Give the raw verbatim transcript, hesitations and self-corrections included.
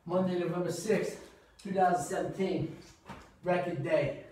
Monday, November sixth, two thousand seventeen, record day.